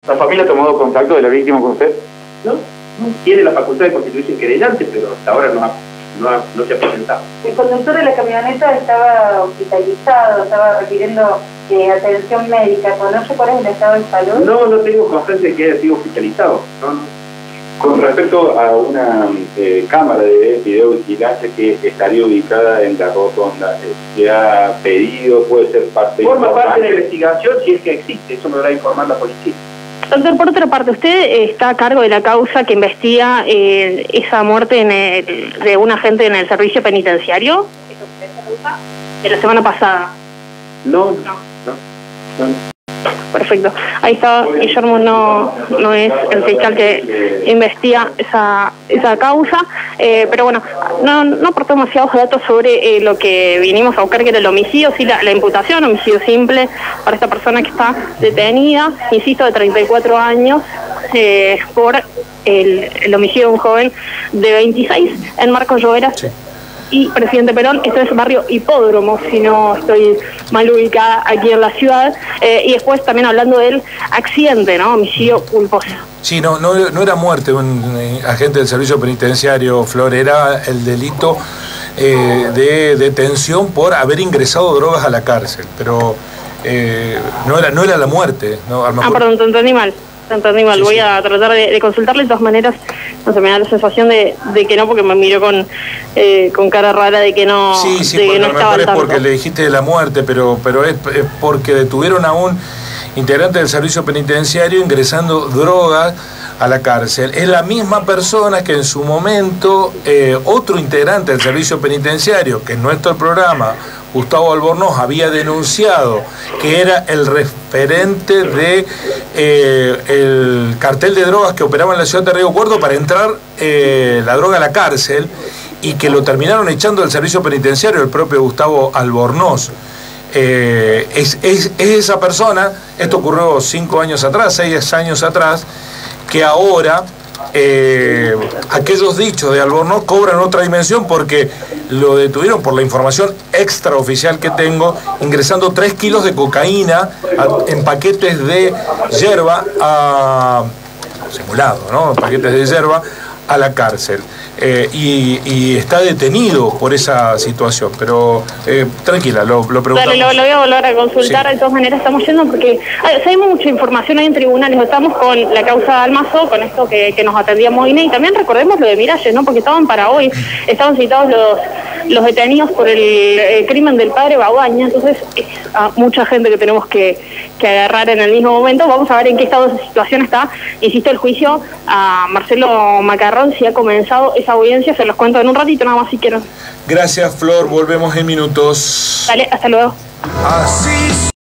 ¿La familia ha tomado contacto de la víctima con usted? No, tiene la facultad de constituirse querellante, pero hasta ahora no se ha presentado. El conductor de la camioneta estaba hospitalizado, estaba requiriendo atención médica. ¿Conoce cuál es el estado de salud? No tengo constancia de que haya sido hospitalizado. No. Con respecto a una cámara de videovigilancia que estaría ubicada en la rotonda, ¿se ha pedido, puede ser parte Forma parte de la investigación si es que existe, eso me va a informar la policía. Doctor, por otra parte, ¿usted está a cargo de la causa que investiga esa muerte de un agente en el servicio penitenciario? De la semana pasada. No. Perfecto. Ahí está, Guillermo no es el fiscal que investiga esa causa, pero bueno, no aportó demasiados datos sobre lo que vinimos a buscar, que era el homicidio, sí, la imputación, homicidio simple para esta persona que está detenida, insisto, de 34 años, por el homicidio de un joven de 26 en Marcos Lloveras. Sí. Y Presidente Perón, esto es barrio Hipódromo, si no estoy mal ubicada aquí en la ciudad, y después también hablando del accidente, ¿no? Homicidio culposo. Sí, no era muerte un agente del servicio penitenciario, Flor, era el delito de detención por haber ingresado drogas a la cárcel, pero no era la muerte, ¿no? A lo mejor... perdón, te entendí mal. Sí, voy a tratar de consultarle. De todas maneras, no sé, me da la sensación de que no, porque me miró con cara rara de que no, sí, de que no estaba al tanto. Porque le dijiste de la muerte, pero es porque detuvieron a un integrante del servicio penitenciario ingresando drogas a la cárcel. Es la misma persona que en su momento otro integrante del servicio penitenciario, que en nuestro programa, Gustavo Albornoz, había denunciado que era el referente de el cartel de drogas que operaba en la ciudad de Río Cuarto para entrar la droga a la cárcel, y que lo terminaron echando del servicio penitenciario el propio Gustavo Albornoz. Es esa persona, esto ocurrió 5 años atrás, 6 años atrás, que ahora aquellos dichos de Albornoz cobran otra dimensión, porque lo detuvieron, por la información extraoficial que tengo, ingresando 3 kilos de cocaína en paquetes de yerba, simulado, ¿no? Paquetes de yerba a la cárcel. Y está detenido por esa situación, pero tranquila, lo preguntamos. Dale, lo voy a volver a consultar. Sí. De todas maneras estamos yendo porque sabemos mucha información ahí en tribunales. Estamos con la causa de Almazo, con esto que nos atendía Moine, y también recordemos lo de Miralles, ¿no? Porque estaban para hoy, estaban citados los detenidos por el crimen del padre Baguaña. Entonces a mucha gente que tenemos que agarrar en el mismo momento. Vamos a ver en qué estado de esa situación está. Insisto, el juicio a Marcelo Macarrón, si ha comenzado esa audiencia, se los cuento en un ratito nada más si quieren. Gracias, Flor, volvemos en minutos. Dale, hasta luego. Así